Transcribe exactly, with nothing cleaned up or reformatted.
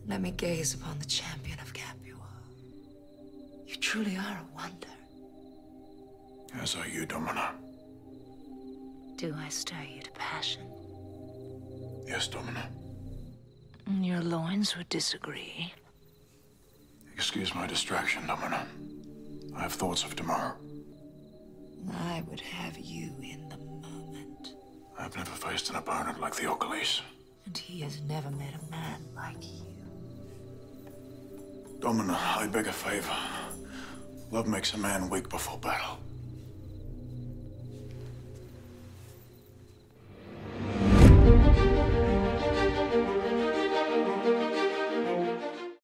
Let me gaze upon the champion of Capua. You truly are a wonder. As are you, Domina. Do I stir you to passion? Yes, Domina. Your loins would disagree. Excuse my distraction, Domina. I have thoughts of tomorrow. I would have you in the moment. I've never faced an opponent like the Orcales. And he has never met a man like you. Domina, I beg a favor. Love makes a man weak before battle.